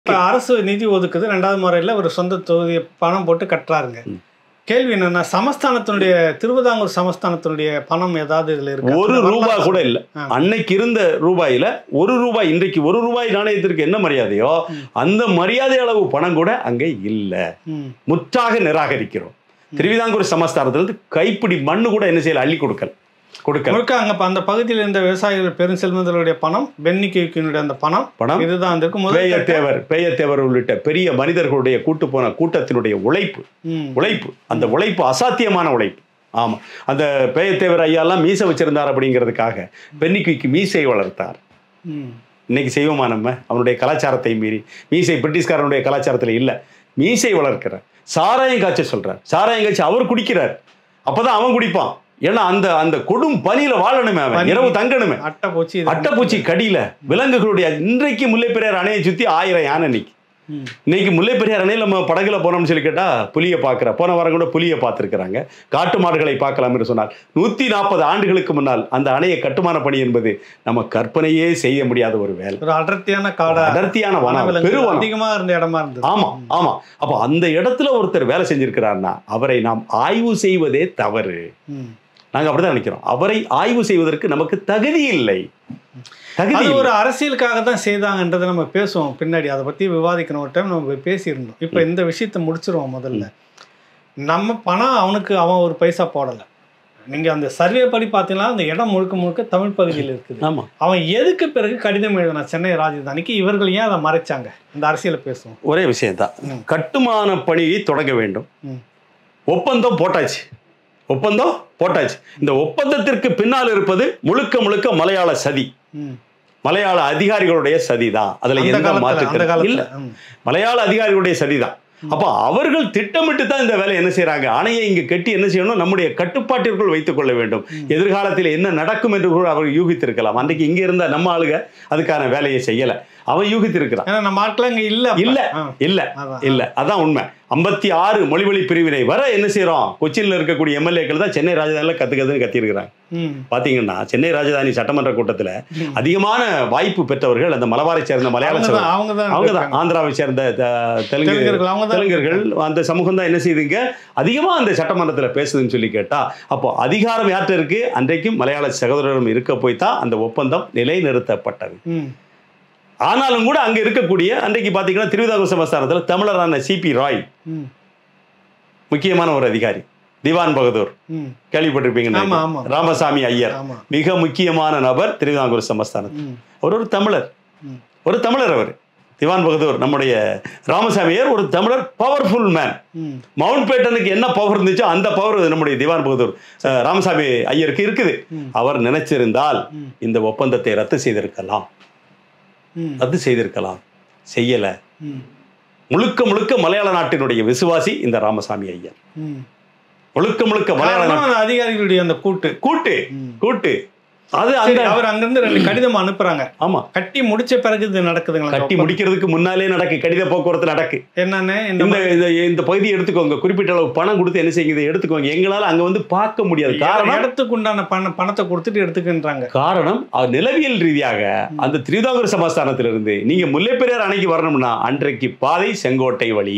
அரசு நிதி ஒதுக்குது, 2வது முறையில் ஒரு சொந்த தொகுதியை பணம் போட்டு கட்டுறாருங்க. கேள்வி என்னன்னா, சமஸ்தானத்தினுடைய திருவிதாங்கூர் சமஸ்தானத்தினுடைய பணம் ஏதாவது இதில் இருக்கு? ₹1 கூட இல்லை. அன்னைக்கு இருந்த ரூபாயில ₹1, இன்றைக்கு ₹1 நாணயத்திற்கு என்ன மரியாதையோ அந்த மரியாதை அளவு பணம் கூட அங்கே இல்லை. முற்றாக நிராகரிக்கிறோம். திருவிதாங்கூர் சமஸ்தானத்திலிருந்து கைப்பிடி மண்ணு கூட என்ன செய்யல, அள்ளி கொடுக்கல. முழுக்க அங்க அந்த பகுதியில் இருந்த விவசாயிகள் பெருஞ்செல்வந்தர்களுடைய பணம், பென்னிக்யூக்கினுடைய அந்த பணம் இதுதான் இருக்கும். பேயத்தேவர் உள்ளிட்ட பெரிய மனிதர்களுடைய கூட்டு போன கூட்டத்தினுடைய உழைப்பு அந்த உழைப்பு அசாத்தியமான உழைப்பு. ஆமா, அந்த பேயத்தேவர் ஐயாலாம் மீசை வச்சிருந்தார் அப்படிங்கிறதுக்காக பென்னிக்யூக்கு மீசை வளர்த்தார். இன்னைக்கு செய்வோமா நம்ம? அவனுடைய கலாச்சாரத்தை மீறி மீசை பிரிட்டிஷ்காரனுடைய கலாச்சாரத்தில் இல்லை. மீசை வளர்க்கிறார். சாராயம் காய்ச்ச சொல்றார். சாராயம் காய்ச்சி அவர் குடிக்கிறார். அப்பதான் அவன் குடிப்பான். ஏன்னா அந்த அந்த கொடும் பனியில வாழணுமே, அவன் இரவு தங்கணுமே. அட்டைப்பூச்சி கடியில விலங்குகளுடைய இன்றைக்கு முல்லைப்பெரியார் அணையை சுத்தி 1000 யானை நிற்கும். இன்னைக்கு முல்லைப்பெரியார் அணையில் நம்ம படகுல போனோம்னு சொல்லி கேட்டா புலியை பார்க்குற, போன வாரம் கூட புலியை பார்த்துருக்கிறாங்க. காட்டு மாடுகளை பார்க்கலாம் என்று சொன்னால் 140 ஆண்டுகளுக்கு முன்னால் அந்த அணையை கட்டுமான பணி என்பது நம்ம கற்பனையே செய்ய முடியாத ஒரு வேலை. ஒரு அடர்த்தியான காடு, அடர்த்தியான வனம், பெருவனம் அதிகமா இருந்த இடமா இருந்தது. ஆமா. அப்போ அந்த இடத்துல ஒருத்தர் வேலை செஞ்சிருக்கிறார்னா அவரை நாம் ஆய்வு செய்வதே தவறு. நாங்கள் அப்படிதான் நினைக்கிறோம். அவரை ஆய்வு செய்வதற்கு நமக்கு தகுதி இல்லை. ஒரு அரசியலுக்காக தான் செய்தாங்கன்றதை நம்ம பேசுவோம் பின்னாடி. அதை பற்றி விவாதிக்கணும். ஒரு டைம் நம்ம பேசியிருந்தோம். இப்போ இந்த விஷயத்தை முடிச்சிருவோம். முதல்ல நம்ம பணம் அவன் ஒரு பைசா போடலை. நீங்கள் அந்த சர்வே படி பார்த்தீங்கன்னா அந்த இடம் முழுக்க தமிழ் பகுதியில் இருக்குது. ஆமாம். அவன் எதுக்கு பிறகு கடிதம் எழுதினா சென்னை ராஜதானிக்கு? இவர்கள் ஏன் அதை மறைச்சாங்க? இந்த அரசியலை பேசுவோம். ஒரே விஷயம்தான். கட்டுமான பணியை தொடங்க வேண்டும். ஒப்பந்தம் போட்டாச்சு. இந்த ஒப்பந்தத்திற்கு பின்னால் இருப்பது முழுக்க மலையாள சதி, மலையாள அதிகாரிகளுடைய சதிதான். அதுல எந்த மாற்று இல்ல. மலையாள அதிகாரிகளுடைய சதிதான். அப்ப அவர்கள் திட்டமிட்டு தான் இந்த வேலை என்ன செய்யறாங்க, அணையை இங்க கட்டி என்ன செய்யணும், நம்முடைய கட்டுப்பாட்டிற்குள் வைத்துக் கொள்ள வேண்டும். எதிர்காலத்தில் என்ன நடக்கும் என்று கூட அவர் யூகித்திருக்கலாம். அன்றைக்கு இங்க இருந்த நம்ம ஆளுங்க அதுக்கான வேலையை செய்யல. அவன் யூகித்திருக்கிறான். நம்ம ஆட்கள் அங்க இல்ல. அதான் உண்மை. 56 மொழிவழி பிரிவினை வர என்ன செய்யறோம், கொச்சின்ல இருக்கக்கூடிய எம்எல்ஏக்கள் தான் சென்னை ராஜதானில கத்துக்கிறதுன்னு கத்திருக்கிறாங்க. பாத்தீங்கன்னா சென்னை ராஜதானி சட்டமன்ற கூட்டத்துல அதிகமான வாய்ப்பு பெற்றவர்கள் அந்த மலபாரை சேர்ந்த மலையாள அவங்கதான், ஆந்திராவை சேர்ந்த தெலுங்கர்கள், அந்த சமூகம் தான் என்ன செய்யுதுங்க அதிகமா அந்த சட்டமன்றத்துல பேசுதுன்னு சொல்லி கேட்டா, அப்போ அதிகாரம் யார்கிட்ட இருக்கு? அன்றைக்கும் மலையாள சகோதரரும் இருக்க போய் தான் அந்த ஒப்பந்தம் நிலைநிறுத்தப்பட்டது. ஆனாலும் கூட அங்க இருக்கக்கூடிய அன்றைக்கு பாத்தீங்கன்னா திருவிதாங்கூர் சமஸ்தானத்தில் தமிழரான சிபி ராய், முக்கியமான ஒரு அதிகாரி, திவான் பகதூர் கேள்விப்பட்டிருப்பீங்க, ராமசாமி ஐயர், மிக முக்கியமான நபர் திருவிதாங்கூர் சமஸ்தானத்தில். அவர் ஒரு தமிழர். அவர் திவான் பகதூர், நம்முடைய ராமசாமி ஐயர் ஒரு தமிழர், பவர்ஃபுல் மேன். மவுண்ட் பேட்டனுக்கு என்ன பவர் இருந்துச்சோ அந்த பவர் நம்முடைய திவான் பகதூர் ராமசாமி ஐயருக்கு இருக்குது. அவர் நினைச்சிருந்தால் இந்த ஒப்பந்தத்தை ரத்து செய்திருக்கலாம். செய்யல. முழுக்க மலையாள நாட்டினுடைய விசுவாசி இந்த ராமசாமி ஐயர். முழுக்க மலையாள அதிகாரிகளுடைய அந்த கூட்டு அது அவர் அங்கிருந்து 2 கடிதம் அனுப்புறாங்க. ஆமா, கட்டி முடிச்ச பிறகு இது நடக்குதுங்களா? கட்டி முடிக்கிறதுக்கு முன்னாலே நடக்கு, கடித போக்குவரத்து நடக்கு. என்னன்னு இந்த பகுதியை எடுத்துக்கோங்க, குறிப்பிட்ட அளவு பணம் கொடுத்து என்ன செய்யுங்க எடுத்துக்கோங்க. எங்களால அங்க வந்து பார்க்க முடியாது. காரணம் இடத்துக்கு உண்டான பணத்தை கொடுத்துட்டு எடுத்துக்கின்றாங்க. காரணம் நிலவியல் ரீதியாக அந்த திருவிதாங்கூர் சமஸ்தானத்திலிருந்து நீங்க முல்லைப்பெரியார் அணைக்கு வரணும்னா அன்றைக்கு பாதை செங்கோட்டை வழி.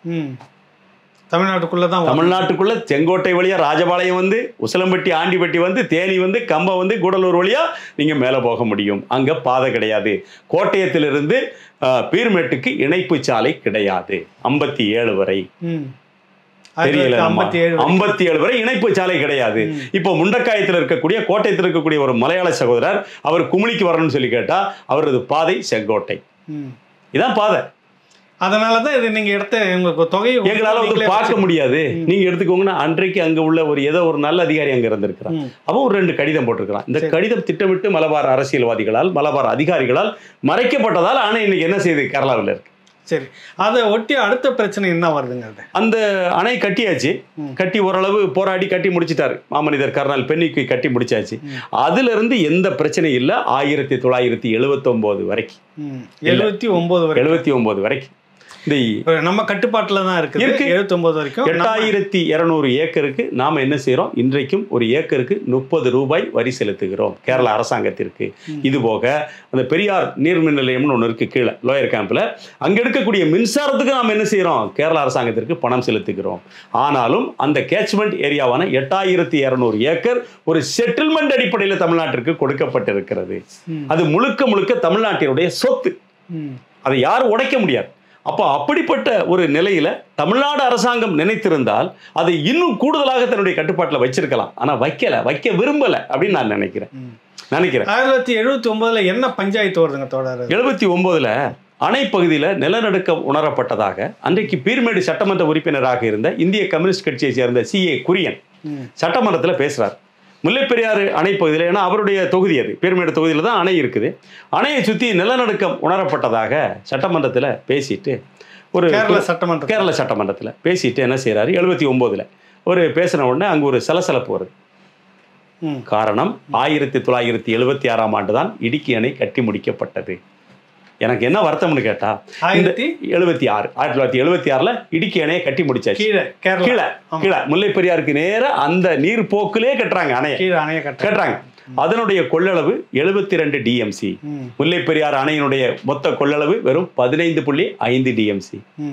தமிழ்நாட்டுக்குள்ள செங்கோட்டை வழியா ராஜபாளையம் வந்து, உசிலம்பட்டி, ஆண்டிப்பட்டி வந்து, தேனி வந்து, கம்பம் வந்து, கூடலூர் வழியா நீங்க மேல போக முடியும். அங்க பாதை கிடையாது. கோட்டயத்திலிருந்து பீர்மேட்டுக்கு இணைப்பு சாலை கிடையாது. 57 வரை தெரியல, 57 வரை இணைப்பு சாலை கிடையாது. இப்போ முண்டக்காயத்தில் இருக்கக்கூடிய, கோட்டயத்தில் இருக்கக்கூடிய ஒரு மலையாள சகோதரர் அவர் குமுளிக்கு வரணும்னு சொல்லி கேட்டா அவரது பாதை செங்கோட்டை. இதான் பாதை. அதனாலதான் இது நீங்க எடுத்த உங்களுக்கு தொகை எங்களால வந்து பார்க்க முடியாது. நீங்க எடுத்துக்கோங்கன்னா அன்றைக்கு அங்க உள்ள ஒரு நல்ல அதிகாரி அங்க இருந்திருக்கிறான். அப்போ ஒரு 2 கடிதம் போட்டிருக்கிறான். இந்த கடிதம் திட்டமிட்டு மலபார் அரசியல்வாதிகளால், மலபார் அதிகாரிகளால் மறைக்கப்பட்டதால் ஆனா இன்னைக்கு என்ன செய்யுது, கேரளாவில் இருக்கு. சரி, அதை ஒட்டி அடுத்த பிரச்சனை என்ன வருதுங்க? அந்த அணை கட்டியாச்சு. கட்டி ஓரளவு போராடி கட்டி முடிச்சிட்டாரு மாமனிதர் கர்னல் பென்னிக்யூ, கட்டி முடிச்சாச்சு. அதுல இருந்து எந்த பிரச்சனையும் இல்லை. 1979 வரைக்கும், 79 வரைக்கும் நம்ம கட்டுப்பாட்டுல தான் இருக்கு 79 வரைக்கும். 8200 ஏக்கருக்கு நாம என்ன செய்யறோம்? இன்றைக்கும் ஒரு ஏக்கருக்கு 30 ரூபாய் வரி செலுத்துகிறோம் கேரள அரசாங்கத்திற்கு. இது போக அந்த பெரியார் நீர்மின் நிலையம்னு ஒன்று இருக்கு கீழே லோயர் கேம்ப்ல, அங்க எடுக்கக்கூடிய மின்சாரத்துக்கு நாம என்ன செய்யறோம்? கேரள அரசாங்கத்திற்கு பணம் செலுத்துகிறோம். ஆனாலும் அந்த கேட்ச்மெண்ட் ஏரியாவான 8200 ஏக்கர் ஒரு செட்டில்மெண்ட் அடிப்படையில் தமிழ்நாட்டிற்கு கொடுக்கப்பட்டிருக்கிறது. அது முழுக்க முழுக்க தமிழ்நாட்டினுடைய சொத்து. அதை யாரும் உடைக்க முடியாது. அப்போ அப்படிப்பட்ட ஒரு நிலையில தமிழ்நாடு அரசாங்கம் நினைத்திருந்தால் அதை இன்னும் கூடுதலாக தன்னுடைய கட்டுப்பாட்டில் வச்சிருக்கலாம். ஆனா வைக்க விரும்பல அப்படின்னு நான் நினைக்கிறேன். 1979 என்ன பஞ்சாயத்து வருதுங்க தொடர்? 79 அணை பகுதியில் நிலநடுக்கம் உணரப்பட்டதாக அன்றைக்கு பீர்மேடு சட்டமன்ற உறுப்பினராக இருந்த இந்திய கம்யூனிஸ்ட் கட்சியை சேர்ந்த CA குரியன் சட்டமன்றத்தில் பேசுறார். முல்லைப்பெரியாறு அணை பகுதியில், ஏன்னா அவருடைய தொகுதி அது, பீர்மேடு தொகுதியில் தான் அணை இருக்குது. அணையை சுற்றி நிலநடுக்கம் உணரப்பட்டதாக சட்டமன்றத்தில் பேசிட்டு ஒரு கேரள சட்டமன்றத்தில் பேசிட்டு என்ன செய்யறாரு? 79 ஒரு பேசின உடனே அங்கே ஒரு சலசலப்பு வருது. காரணம் 1976ஆம் ஆண்டு தான் இடுக்கி அணை கட்டி முடிக்கப்பட்டது. எனக்கு என்ன வருத்தம்னு கேட்டா 1976 இடுக்கி அணையை கட்டி முடிச்சாச்சு. கீழே முல்லைப்பெரியாருக்கு நேர அந்த நீர் போக்கிலே கட்டுறாங்க அணையை கட்டுறாங்க. அதனுடைய கொள்ளளவு 72 DMC. முல்லைப்பெரியார் அணையினுடைய மொத்த கொள்ளளவு வெறும் 15.5 DMC.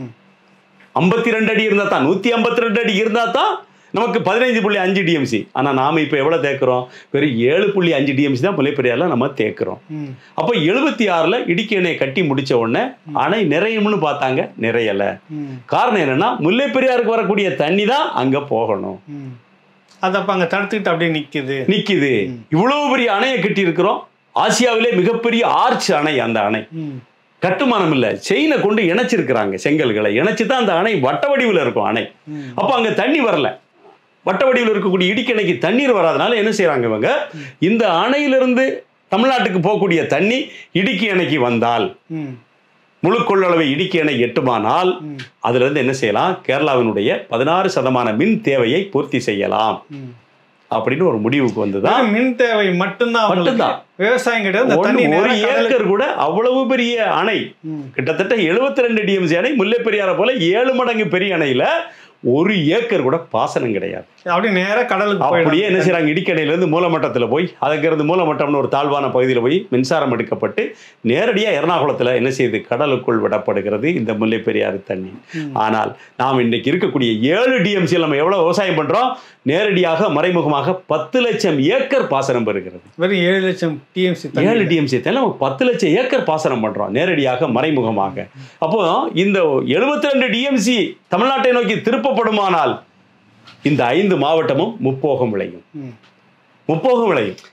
52 அடி இருந்தா தான், 152 அடி இருந்தா தான் நமக்கு 15.5 DMC. ஆனா நாம இப்ப எவ்வளவு தேக்குறோம்? வெறும் 7.5 DMC தான் முல்லைப்பெரியாறுல நம்ம தேக்குறோம். அப்போ 76ல இடுக்கி அணையை கட்டி முடிச்ச உடனே அணை நிறையும்னு பார்த்தாங்க, நிறையல. காரணம் என்னன்னா முல்லைப்பெரியாருக்கு வரக்கூடிய தண்ணி தான் அங்க போகணும். அதப்ப அங்க தடுத்துக்கிட்டு அப்படியே நிக்குது. இவ்வளவு பெரிய அணையை கட்டி இருக்கிறோம். ஆசியாவிலே மிகப்பெரிய ஆர்ச் அணை. அந்த அணை கட்டுமானம் இல்ல, செயினை கொண்டு இணைச்சிருக்கிறாங்க, செங்கல்களை இணைச்சுதான் அந்த அணை வட்ட வடிவில் இருக்கும் அணை. அப்ப அங்க தண்ணி வரல. வட்ட வடிவில் இருக்கக்கூடிய இடுக்கி அணைக்கு தண்ணீர் வராதனால என்ன செய்யறாங்க இவங்க? இந்த அணையிலிருந்து தமிழ்நாட்டுக்கு போகக்கூடிய தண்ணி இடுக்கி அணைக்கு வந்தால், முழு கொள்ளளவை இடுக்கி அணை எட்டுமானால் அதுல இருந்து என்ன செய்யலாம்? கேரளாவினுடைய 16% மின் தேவையை பூர்த்தி செய்யலாம் அப்படின்னு ஒரு முடிவுக்கு வந்துதான். மின் தேவை மட்டும்தான், விவசாயம் கிடையாது. ஒரு ஏக்கர் கூட அவ்வளவு பெரிய அணை, கிட்டத்தட்ட 72 DMC அணை, முல்லைப்பெரியாரை போல 7 மடங்கு பெரிய அணையில ஒரு ஏக்கர் கூட பாசனம் கிடையாது. அப்படியே நேரா கடலுக்கு அப்படியே என்ன செய்யறாங்க? இடுக்கணையில இருந்து மூலமட்டத்துல போய், அதுக்கு மூலமட்டம்னு ஒரு தாழ்வான பகுதியில் போய் மின்சாரம் எடுக்கப்பட்டு நேரடியா எர்ணாகுளத்துல என்ன செய்யுது? கடலுக்குள் விடப்படுகிறது இந்த முல்லைப்பெரியாறு தண்ணி. ஆனால் நாம் இன்னைக்கு இருக்கக்கூடிய 7 DMC நம்ம எவ்வளவு விவசாயம் பண்றோம்? நேரடியாக மறைமுகமாக 10 லட்சம் ஏக்கர் பாசனம் பெறுகிறது. வெறும் 7 லட்சம் DMC 7 DMC 10 லட்சம் ஏக்கர் பாசனம் பண்றோம் நேரடியாக மறைமுகமாக. அப்போ இந்த 72 DMC தமிழ்நாட்டை நோக்கி திருப்பப்படுமானால் இந்த 5 மாவட்டமும் முப்போகம் விளையும்.